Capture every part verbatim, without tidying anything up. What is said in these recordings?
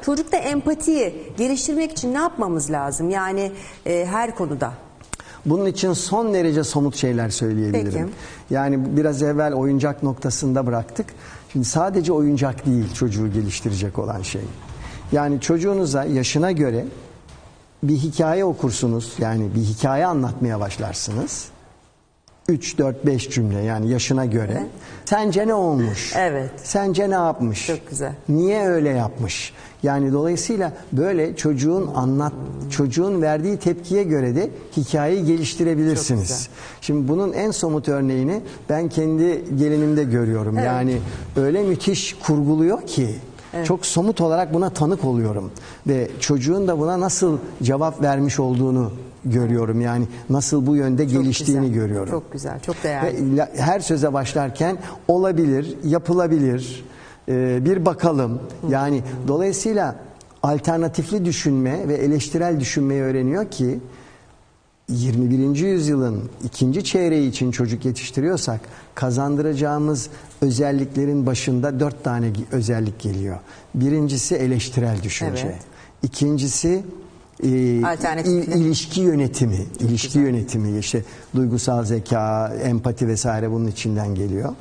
çocukta empatiyi geliştirmek için ne yapmamız lazım? Yani e, her konuda. Bunun için son derece somut şeyler söyleyebilirim. Peki. Yani biraz evvel oyuncak noktasında bıraktık. Şimdi sadece oyuncak değil çocuğu geliştirecek olan şey. Yani çocuğunuza yaşına göre bir hikaye okursunuz. Yani bir hikaye anlatmaya başlarsınız. üç, dört, beş cümle yani yaşına göre. Evet. Sence ne olmuş? Evet. Sence ne yapmış? Çok güzel. Niye öyle yapmış? Yani dolayısıyla böyle çocuğun anlat çocuğun verdiği tepkiye göre de hikayeyi geliştirebilirsiniz. Şimdi bunun en somut örneğini ben kendi gelinimde görüyorum. Evet. Yani öyle müthiş kurguluyor ki evet. Çok somut olarak buna tanık oluyorum ve çocuğun da buna nasıl cevap vermiş olduğunu görüyorum. Yani nasıl bu yönde çok geliştiğini güzel. Görüyorum. Çok güzel, çok değerli. Ve her söze başlarken olabilir, yapılabilir, e, bir bakalım. Yani hmm. dolayısıyla alternatifli düşünme ve eleştirel düşünmeyi öğreniyor ki yirmi birinci yüzyılın ikinci çeyreği için çocuk yetiştiriyorsak kazandıracağımız özelliklerin başında dört tane özellik geliyor. Birincisi eleştirel düşünce. Evet. İkincisi e, il, ilişki yönetimi. Çok ilişki güzel. Yönetimi işte duygusal zeka, empati vesaire bunun içinden geliyor.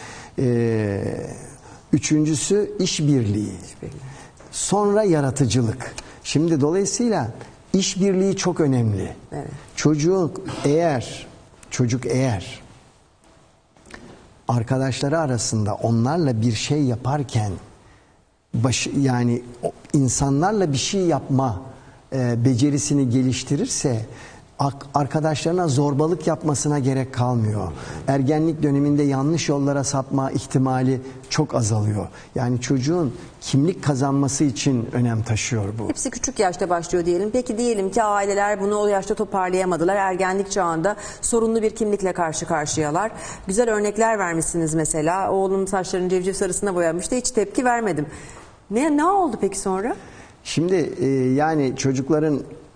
E, üçüncüsü işbirliği. İşbirliği. Sonra yaratıcılık. Şimdi dolayısıyla İşbirliği çok önemli. Evet. Çocuk eğer çocuk eğer arkadaşları arasında onlarla bir şey yaparken baş, yani insanlarla bir şey yapma e, becerisini geliştirirse arkadaşlarına zorbalık yapmasına gerek kalmıyor. Ergenlik döneminde yanlış yollara sapma ihtimali çok azalıyor. Yani çocuğun kimlik kazanması için önem taşıyor bu. Hepsi küçük yaşta başlıyor diyelim. Peki diyelim ki aileler bunu o yaşta toparlayamadılar. Ergenlik çağında sorunlu bir kimlikle karşı karşıyalar. Güzel örnekler vermişsiniz mesela. Oğlum saçlarını civciv sarısına boyamıştı. Hiç tepki vermedim. Ne, ne oldu peki sonra? Şimdi e, yani çocukların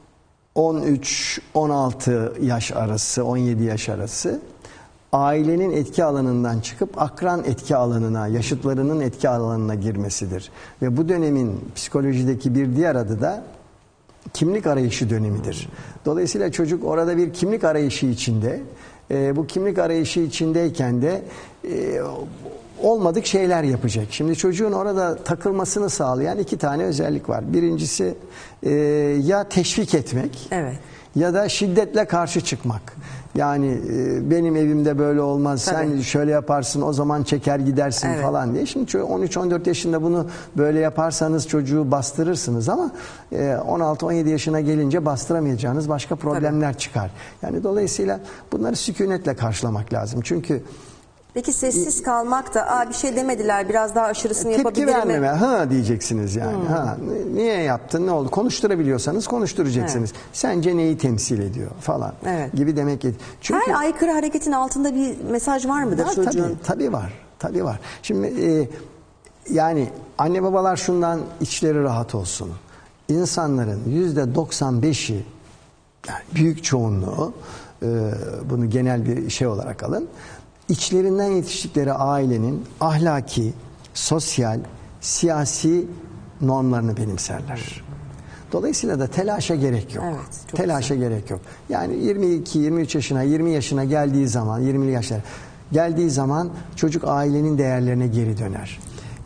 on üç on altı yaş arası, on yedi yaş arası ailenin etki alanından çıkıp akran etki alanına, yaşıtlarının etki alanına girmesidir. Ve bu dönemin psikolojideki bir diğer adı da kimlik arayışı dönemidir. Dolayısıyla çocuk orada bir kimlik arayışı içinde, e, bu kimlik arayışı içindeyken de e, olmadık şeyler yapacak. Şimdi çocuğun orada takılmasını sağlayan iki tane özellik var. Birincisi e, ya teşvik etmek, evet, ya da şiddetle karşı çıkmak. Yani e, benim evimde böyle olmaz, tabii, sen şöyle yaparsın, o zaman çeker gidersin, evet, falan diye. Şimdi on üç on dört yaşında bunu böyle yaparsanız çocuğu bastırırsınız ama e, on altı on yedi yaşına gelince bastıramayacağınız başka problemler, tabii, çıkar. Yani dolayısıyla bunları sükunetle karşılamak lazım. Çünkü peki sessiz kalmak da aa bir şey demediler biraz daha aşırısını yapabilir mi? Tepki vermeme, ha diyeceksiniz yani. Hmm. Ha, niye yaptın, ne oldu? Konuşturabiliyorsanız konuşturacaksınız. Evet. Sence neyi temsil ediyor falan, evet, gibi demek ki. Çünkü her aykırı hareketin altında bir mesaj var mıdır var, çocuğun? Tabii, tabii var. Tabii var. Şimdi e, yani anne babalar şundan içleri rahat olsun. İnsanların yüzde doksan beşi, yani büyük çoğunluğu, e, bunu genel bir şey olarak alın, İçlerinden yetiştikleri ailenin ahlaki, sosyal, siyasi normlarını benimserler. Dolayısıyla da telaşa gerek yok. Evet, telaşa güzel. gerek yok. Yani yirmi iki yirmi üç yaşına, yirmi yaşına geldiği zaman, yirmili yaşlara geldiği zaman çocuk ailenin değerlerine geri döner.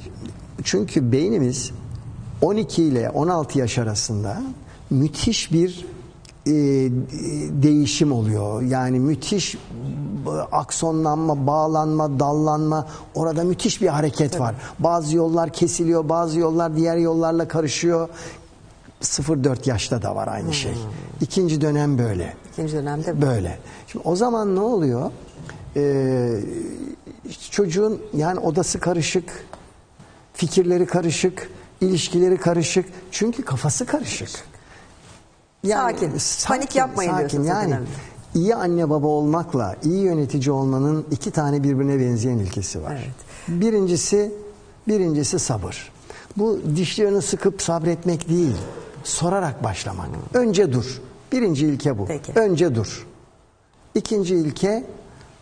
Çünkü beynimiz on iki ile on altı yaş arasında müthiş bir e, değişim oluyor. Yani müthiş aksonlanma, bağlanma, dallanma, orada müthiş bir hareket, tabii, var. Bazı yollar kesiliyor, bazı yollar diğer yollarla karışıyor. sıfır dört yaşta da var aynı hmm. şey. İkinci dönem böyle. İkinci dönemde böyle. Şimdi o zaman ne oluyor? Ee, çocuğun yani odası karışık, fikirleri karışık, ilişkileri karışık. Çünkü kafası karışık. Yani, sakin. sakin. Panik yapmayın sakin. diyorsunuz. Yani iyi anne baba olmakla iyi yönetici olmanın iki tane birbirine benzeyen ilkesi var. Evet. Birincisi, birincisi sabır. Bu dişlerini sıkıp sabretmek değil, sorarak başlamak. Önce dur. Birinci ilke bu. Peki. Önce dur. İkinci ilke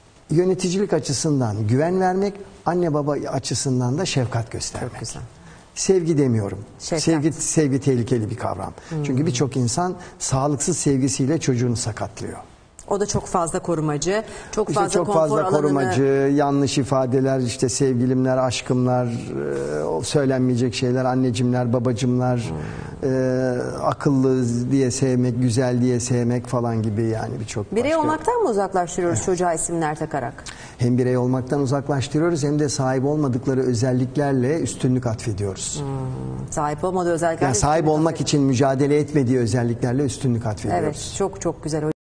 yöneticilik açısından güven vermek, anne baba açısından da şefkat göstermek. Çok güzel. Sevgi demiyorum. Şefkat. Sevgi sevgi tehlikeli bir kavram. Çünkü birçok insan sağlıksız sevgisiyle çocuğunu sakatlıyor. O da çok fazla korumacı, çok İşte fazla çok konfor fazla alanını... korumacı, yanlış ifadeler, işte sevgilimler, aşkımlar, e, o söylenmeyecek şeyler, annecimler, babacımlar, e, akıllı diye sevmek, güzel diye sevmek falan gibi yani birçok Birey başka. olmaktan mı uzaklaştırıyoruz çocuğa isimler takarak? Hem birey olmaktan uzaklaştırıyoruz hem de sahip olmadıkları özelliklerle üstünlük atfediyoruz. Sahip olmadığı özellikler... Yani sahip olmak için mücadele etmediği özelliklerle üstünlük atfediyoruz. Evet, çok çok güzel.